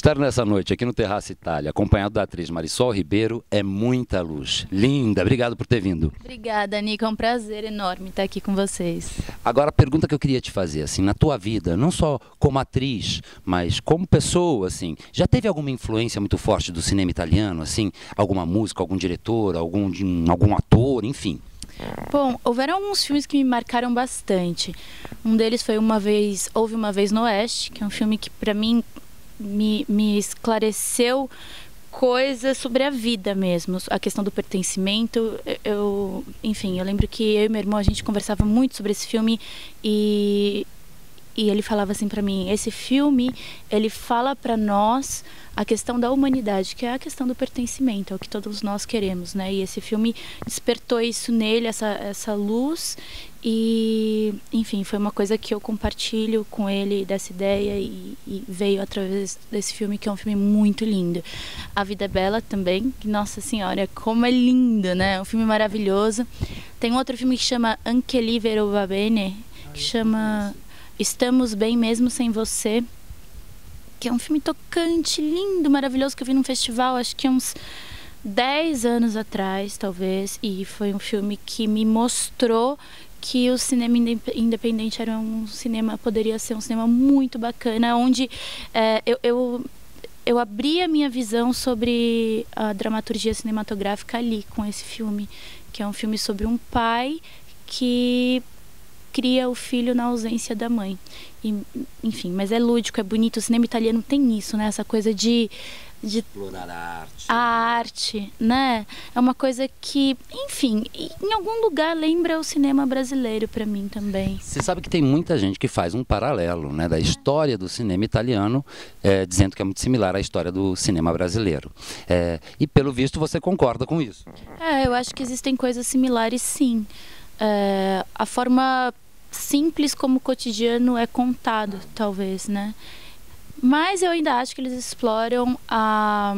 Estar nessa noite aqui no Terraço Itália, acompanhado da atriz Marisol Ribeiro, é muita luz. Linda, obrigado por ter vindo. Obrigada, Nico, é um prazer enorme estar aqui com vocês. Agora, a pergunta que eu queria te fazer, assim, na tua vida, não só como atriz, mas como pessoa, assim, já teve alguma influência muito forte do cinema italiano, assim, alguma música, algum diretor, algum ator, enfim? Bom, houveram alguns filmes que me marcaram bastante. Um deles foi Houve Uma Vez no Oeste, que é um filme que para mim me esclareceu coisas sobre a vida mesmo, a questão do pertencimento. Enfim, eu lembro que eu e meu irmão, a gente conversava muito sobre esse filme e ele falava assim para mim: esse filme, ele fala para nós a questão da humanidade, que é a questão do pertencimento, é o que todos nós queremos, né? E esse filme despertou isso nele, essa luz, e enfim, foi uma coisa que eu compartilho com ele, dessa ideia, e veio através desse filme, que é um filme muito lindo. A Vida é Bela também, que, nossa senhora, como é lindo, né? É um filme maravilhoso. Tem um outro filme que chama Anche lì vero va bene, que chama Estamos Bem Mesmo Sem Você, que é um filme tocante, lindo, maravilhoso, que eu vi num festival, acho que uns 10 anos atrás, talvez, e foi um filme que me mostrou que o cinema independente era poderia ser um cinema muito bacana, onde eu abri a minha visão sobre a dramaturgia cinematográfica ali, com esse filme, que é um filme sobre um pai que cria o filho na ausência da mãe. Enfim, mas é lúdico, é bonito. O cinema italiano tem isso, né? Essa coisa de explorar a arte. A arte, né? É uma coisa que, enfim, em algum lugar lembra o cinema brasileiro para mim também. Você sabe que tem muita gente que faz um paralelo, né, da história do cinema italiano, dizendo que é muito similar à história do cinema brasileiro. E pelo visto você concorda com isso? Eu acho que existem coisas similares, sim. A forma simples como o cotidiano é contado, talvez, né? Mas eu ainda acho que eles exploram a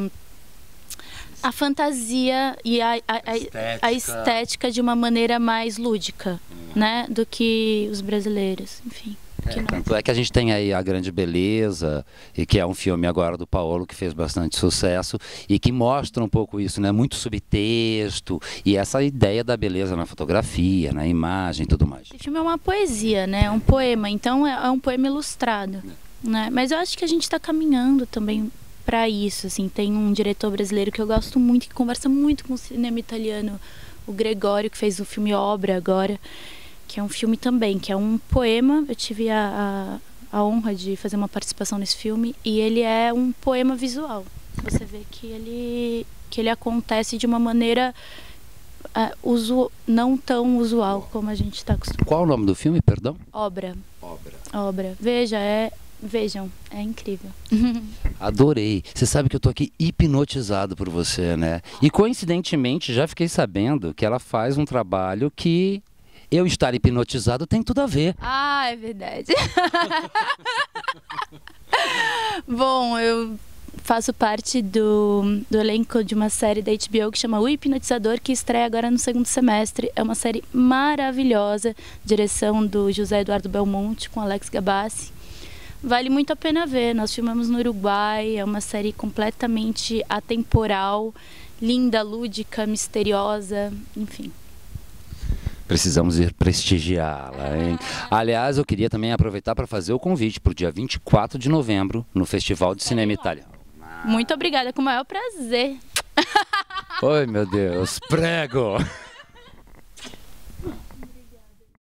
fantasia e a estética de uma maneira mais lúdica, né? Do que os brasileiros, enfim. Tanto é que a gente tem aí A Grande Beleza, e que é um filme agora do Paolo que fez bastante sucesso e que mostra um pouco isso, né? Muito subtexto e essa ideia da beleza na fotografia, na imagem e tudo mais. Esse filme é uma poesia, né? É um poema, então é um poema ilustrado, né? Mas eu acho que a gente está caminhando também para isso, assim. Tem um diretor brasileiro que eu gosto muito, que conversa muito com o cinema italiano, o Gregório, que fez o filme Obra agora, que é um filme também, que é um poema. Eu tive a honra de fazer uma participação nesse filme, e ele é um poema visual. Você vê que ele acontece de uma maneira não tão usual como a gente está acostumado. Qual o nome do filme, perdão? Obra. Vejam, é incrível. Adorei. Você sabe que eu tô aqui hipnotizado por você, né? E coincidentemente já fiquei sabendo que ela faz um trabalho que eu estar hipnotizado tem tudo a ver. Ah, é verdade. Bom, eu faço parte do elenco de uma série da HBO que chama O Hipnotizador, que estreia agora no segundo semestre. É uma série maravilhosa, direção do José Eduardo Belmonte com Alex Gabassi. Vale muito a pena ver. Nós filmamos no Uruguai, é uma série completamente atemporal, linda, lúdica, misteriosa, enfim. Precisamos ir prestigiá-la, hein? Aliás, eu queria também aproveitar para fazer o convite para o dia 24 de novembro, no Festival de Cinema Italiano. Muito obrigada, com o maior prazer. Oi, meu Deus, prego!